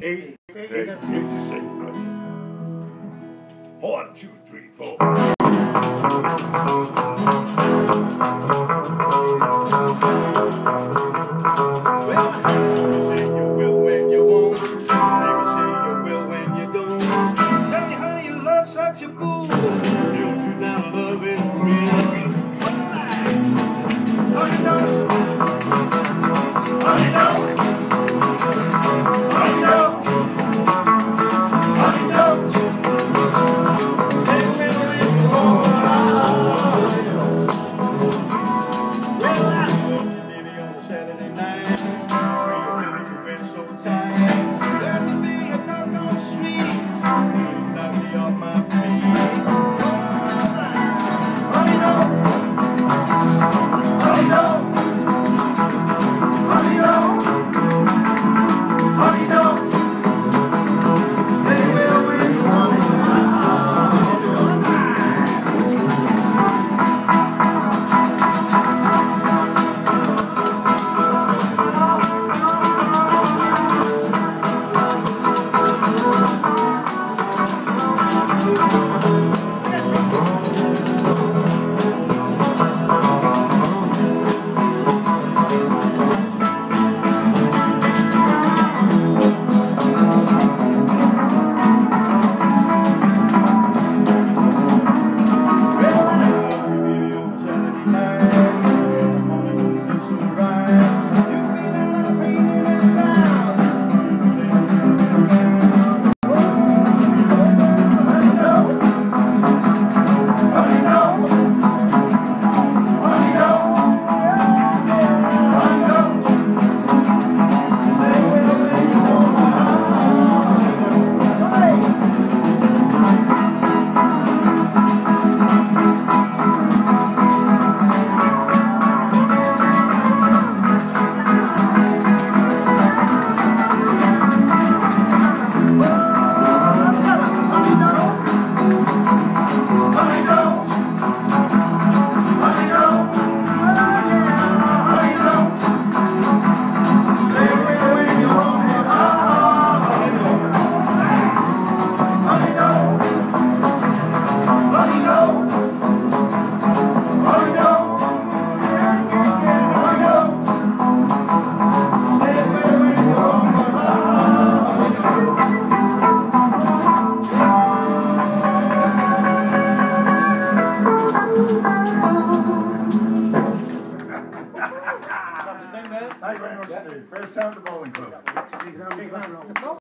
Eight. It's the same, right? 1, 2, 3, 4. Such a fool, don't you now love is real? Oh, you know, oh, you know, oh, you know, oh, you know. Say well, you want, well, I baby on a Saturday night, where you went so tight. There to be a dark on the street, knock me off my feet. Thank you very much, Steve. First sound of the bowling club.